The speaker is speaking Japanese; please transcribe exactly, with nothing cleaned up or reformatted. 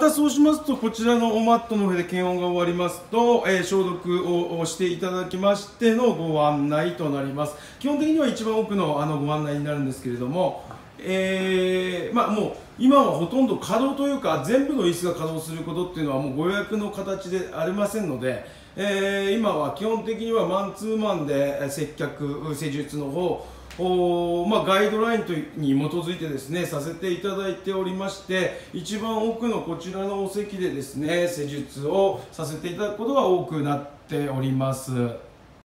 そうしますと、こちらのマットの上で検温が終わりますと、えー、消毒をしていただきましてのご案内となります。基本的には一番奥のあのご案内になるんですけれども、えーまあ、もう今はほとんど稼働というか、全部の椅子が稼働することっていうのはもうご予約の形でありませんので、えー、今は基本的にはマンツーマンで接客、施術の方おまあ、ガイドラインに基づいてですねさせていただいておりまして、一番奥のこちらのお席でですね施術をさせていただくことが多くなっております。